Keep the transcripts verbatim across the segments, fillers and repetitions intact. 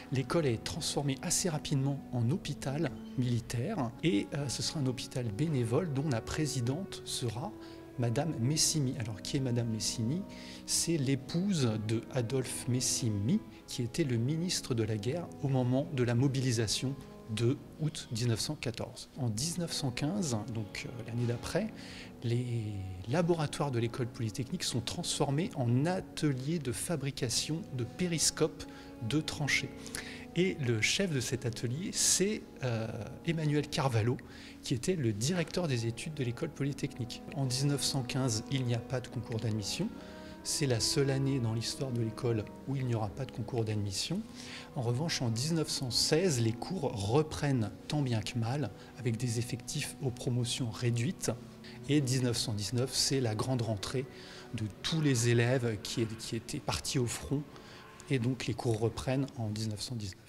L'école est transformée assez rapidement en hôpital militaire et euh, ce sera un hôpital bénévole dont la présidente sera Madame Messimy. Alors qui est Madame Messimy? C'est l'épouse de Adolphe Messimy qui était le ministre de la guerre au moment de la mobilisation de août mille neuf cent quatorze. En mille neuf cent quinze, donc euh, l'année d'après, les laboratoires de l'école polytechnique sont transformés en ateliers de fabrication de périscopes de tranchées. Et le chef de cet atelier, c'est euh, Emmanuel Carvalho, qui était le directeur des études de l'école polytechnique. En mille neuf cent quinze, il n'y a pas de concours d'admission. C'est la seule année dans l'histoire de l'école où il n'y aura pas de concours d'admission. En revanche, en mille neuf cent seize, les cours reprennent tant bien que mal, avec des effectifs aux promotions réduites. Et mille neuf cent dix-neuf, c'est la grande rentrée de tous les élèves qui, qui étaient partis au front. Et donc les cours reprennent en mille neuf cent dix-neuf.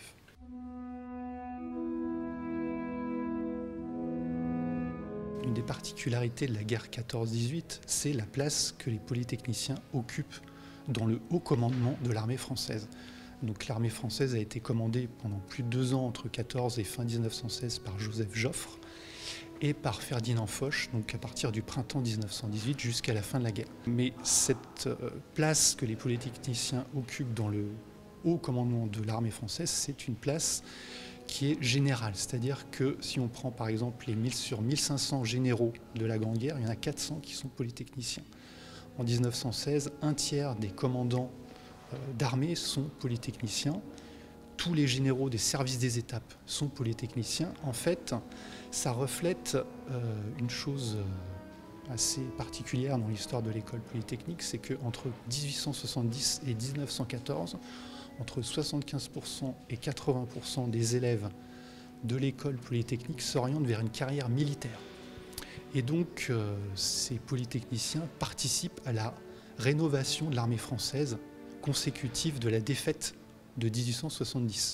Une des particularités de la guerre quatorze dix-huit, c'est la place que les polytechniciens occupent dans le haut commandement de l'armée française. Donc l'armée française a été commandée pendant plus de deux ans, entre quatorze et fin mille neuf cent seize, par Joseph Joffre et par Ferdinand Foch, donc à partir du printemps mille neuf cent dix-huit jusqu'à la fin de la guerre. Mais cette place que les polytechniciens occupent dans le haut commandement de l'armée française, c'est une place qui est générale. C'est-à-dire que si on prend par exemple les mille sur mille cinq cents généraux de la Grande Guerre, il y en a quatre cents qui sont polytechniciens. En mille neuf cent seize, un tiers des commandants d'armée sont polytechniciens. Tous les généraux des services des étapes sont polytechniciens. En fait, ça reflète euh, une chose assez particulière dans l'histoire de l'école polytechnique, c'est qu'entre mille huit cent soixante-dix et mille neuf cent quatorze, entre soixante-quinze pour cent et quatre-vingts pour cent des élèves de l'école polytechnique s'orientent vers une carrière militaire. Et donc, euh, ces polytechniciens participent à la rénovation de l'armée française consécutive de la défaite de mille huit cent soixante-dix.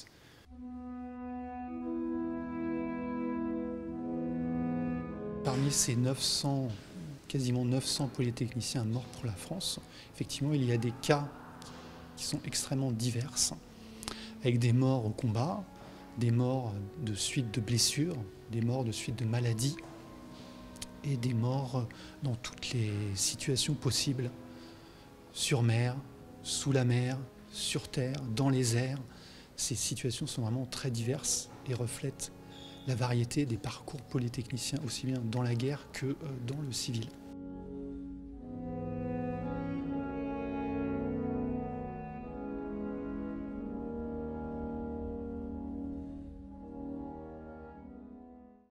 Parmi ces neuf cents, quasiment neuf cents polytechniciens morts pour la France, effectivement, il y a des cas qui sont extrêmement divers, avec des morts au combat, des morts de suite de blessures, des morts de suite de maladies et des morts dans toutes les situations possibles, sur mer, sous la mer, sur terre, dans les airs. Ces situations sont vraiment très diverses et reflètent la variété des parcours polytechniciens, aussi bien dans la guerre que dans le civil.